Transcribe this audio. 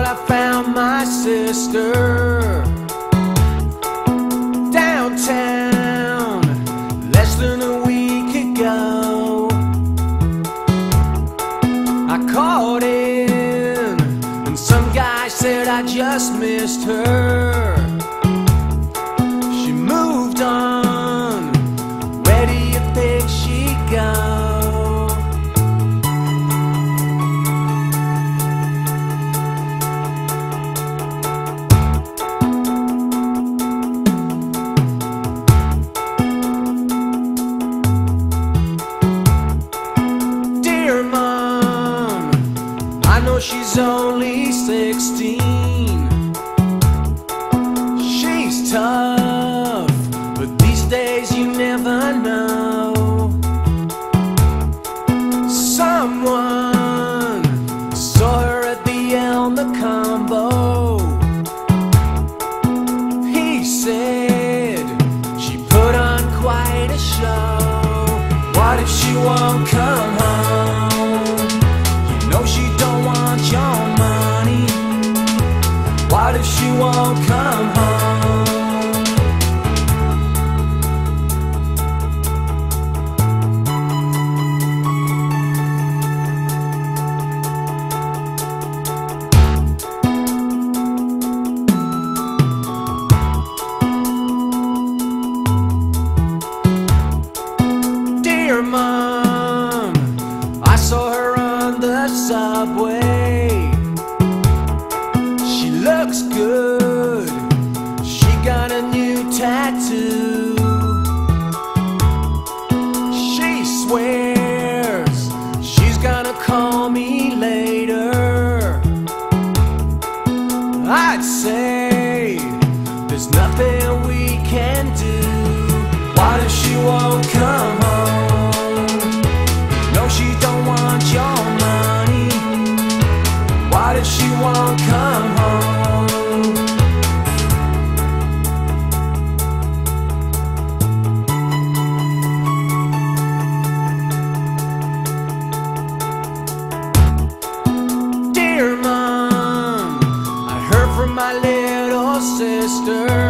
I found my sister downtown less than a week ago. I called in and some guy said I just missed her. She moved on. Where do you think she'd go? Dear Mom, I know she's only 16. She's tough, but these days you never know. Someone saw her at the Elm the Combo. He said she put on quite a show. What if she won't come home? You know she don't want your money. What if she won't come home? Dear Mom, I saw her on the subway. She looks good. She got a new tattoo. She swears she's gonna call me later. I'd say there's nothing we can do. What if she won't come home? No, she don't want your money. What if she won't come home? Dear Mom, I heard from my little sister.